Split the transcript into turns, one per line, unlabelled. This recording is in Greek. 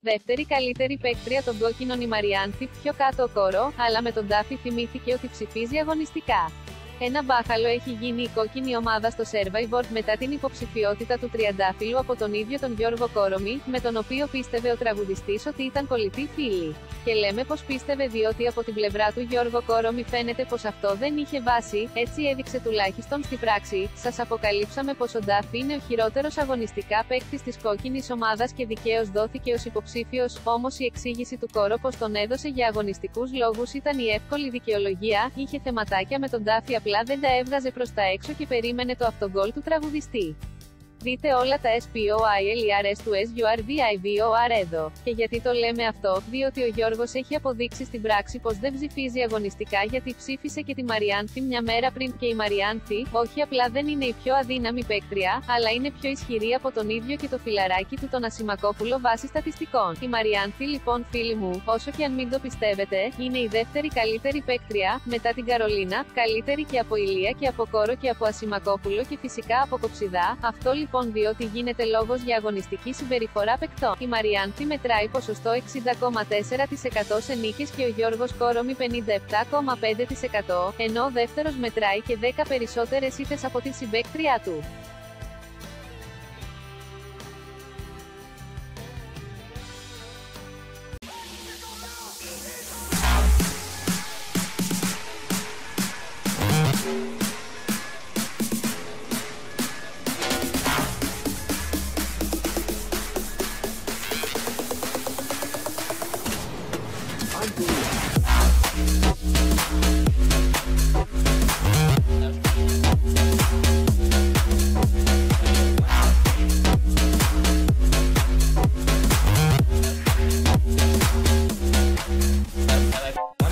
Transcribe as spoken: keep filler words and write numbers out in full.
Δεύτερη καλύτερη παίκτρια των κόκκινων η Μαριάνθη, πιο κάτω ο Κόρο, αλλά με τον Τάφη θυμήθηκε ότι ψηφίζει αγωνιστικά. Ένα μπάχαλο έχει γίνει η κόκκινη ομάδα στο Survivor μετά την υποψηφιότητα του τριαντάφυλλου από τον ίδιο τον Γιώργο Κόρομη, με τον οποίο πίστευε ο τραγουδιστής ότι ήταν κολλητοί φίλοι. Και λέμε πως πίστευε διότι από την πλευρά του Γιώργο Κόρομη φαίνεται πως αυτό δεν είχε βάση, έτσι έδειξε τουλάχιστον στη πράξη. Σας αποκαλύψαμε πως ο Ντάφι είναι ο χειρότερος αγωνιστικά παίκτης της κόκκινης ομάδας και δικαίως δόθηκε ως υποψήφιος, όμως η εξήγηση του Κόρο πως τον έδωσε για αγωνιστικούς λόγους ήταν η εύκολη δικαιολογία, είχε θεματάκια με τον Ντάφι, απλά δεν τα έβγαζε προς τα έξω και περίμενε το αυτογκόλ του τραγουδιστή. Δείτε όλα τα spoilers του survivor εδώ. Και γιατί το λέμε αυτό, διότι ο Γιώργος έχει αποδείξει στην πράξη πως δεν ψηφίζει αγωνιστικά γιατί ψήφισε και τη Μαριάνθη μια μέρα πριν και η Μαριάνθη, όχι απλά δεν είναι η πιο αδύναμη παίκτρια, αλλά είναι πιο ισχυρή από τον ίδιο και το φιλαράκι του τον Ασημακόπουλο βάσει στατιστικών. Η Μαριάνθη λοιπόν φίλοι μου, όσο και αν μην το πιστεύετε, είναι η δεύτερη καλύτερη παίκτρια, μετά την Καρολίνα, καλύτερη και από Ηλία και από Κόρο και από Ασημακόπουλο και φυσικά από Κοψιδά, αυτό λοιπόν διότι γίνεται λόγος για αγωνιστική συμπεριφορά παικτών. Η Μαριάνθη μετράει ποσοστό εξήντα κόμμα τέσσερα τοις εκατό σε νίκες και ο Γιώργος Κόρομη πενήντα επτά κόμμα πέντε τοις εκατό, ενώ ο δεύτερος μετράει και δέκα περισσότερες ήττες από τη συμπαίκτριά του.
Bye.